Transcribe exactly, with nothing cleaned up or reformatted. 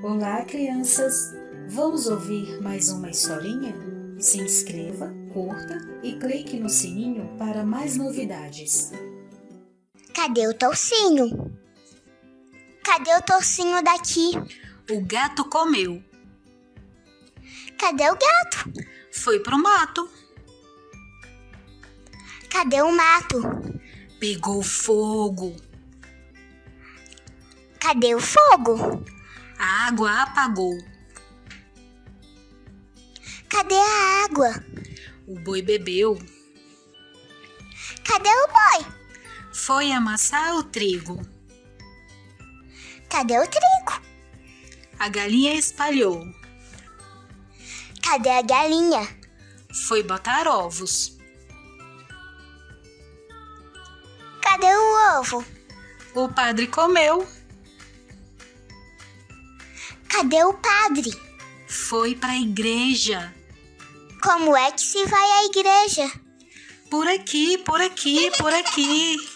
Olá, crianças! Vamos ouvir mais uma historinha? Se inscreva, curta e clique no sininho para mais novidades. Cadê o toucinho? Cadê o toucinho daqui? O gato comeu. Cadê o gato? Foi pro mato. Cadê o mato? Pegou fogo. Cadê o fogo? A água apagou. Cadê a água? O boi bebeu. Cadê o boi? Foi amassar o trigo. Cadê o trigo? A galinha espalhou. Cadê a galinha? Foi botar ovos. Cadê o ovo? O padre comeu. Cadê o padre? Foi pra igreja. Como é que se vai à igreja? Por aqui, por aqui, por aqui.